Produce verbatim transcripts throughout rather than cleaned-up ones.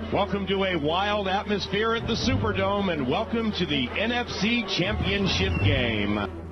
Welcome to a wild atmosphere at the Superdome, and welcome to the N F C Championship game.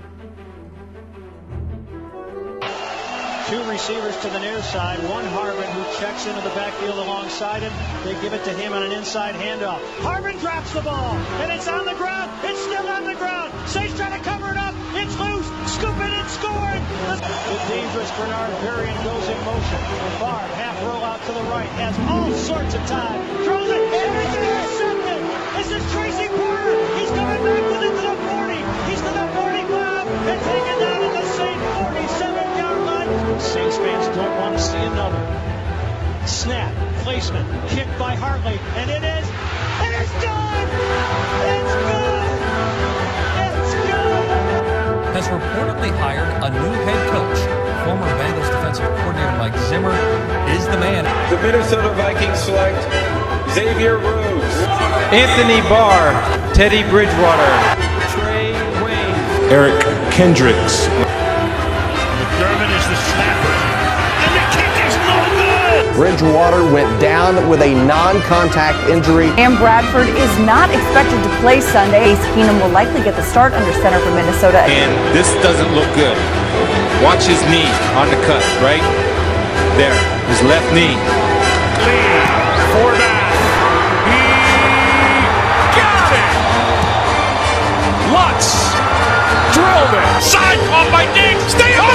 Two receivers to the near side. One Harbin who checks into the backfield alongside him. They give it to him on an inside handoff. Harbin drops the ball, and it's on the ground. It's still on the ground. Say's trying to cover it up. It's loose. Scoop it and scoring. The dangerous Bernard Varian goes in motion. Barb, half roll out to the right. Has all sorts of time. Throws it, and it's intercepted. This is Tracy Porter. He's coming back with it to the forty. He's to the forty-five and taken down at the same forty-seven yard line. Saints fans don't want to see another. Snap, placement, kick by Hartley, and it is, and it's good! It's good! It's good! Has reportedly hired a new head coach. Former Bengals defensive coordinator Mike Zimmer is the man. The Minnesota Vikings select Xavier Rhodes, Anthony Barr, Teddy Bridgewater, Trey Wayne, Eric Kendricks. McDermott is the snapper, and the kick is no good! Bridgewater went down with a non-contact injury. And Bradford is not expected to play Sunday. Ace Keenum will likely get the start under center for Minnesota. and this doesn't look good. Watch his knee on the cut, right there, his left knee. Lee, four back. He got it! Lutz drilled it. Side caught by Diggs. Stay on!